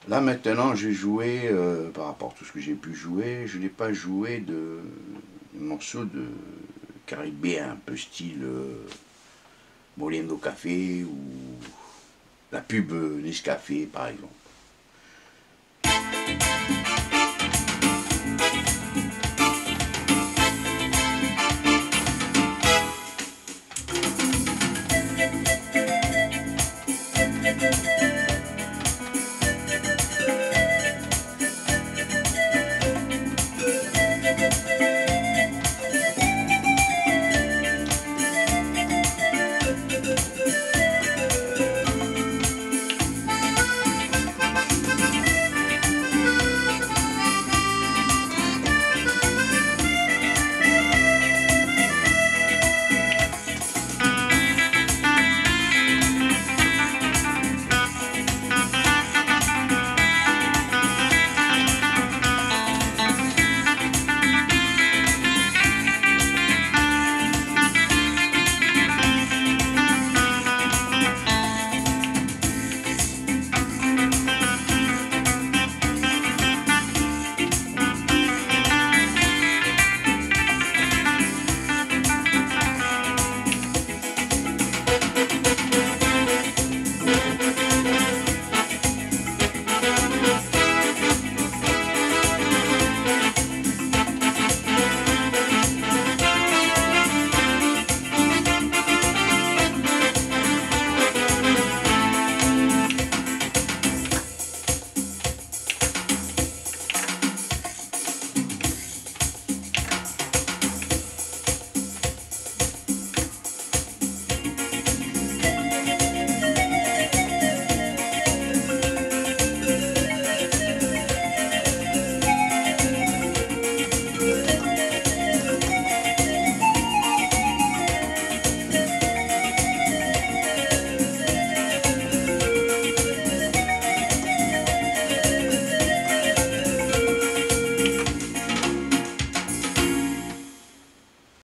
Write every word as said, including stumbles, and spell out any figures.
Là maintenant, j'ai joué, euh, par rapport à tout ce que j'ai pu jouer, je n'ai pas joué de, de morceaux de caribéen, un peu style euh, Moliendo Café ou la pub Nescafé par exemple.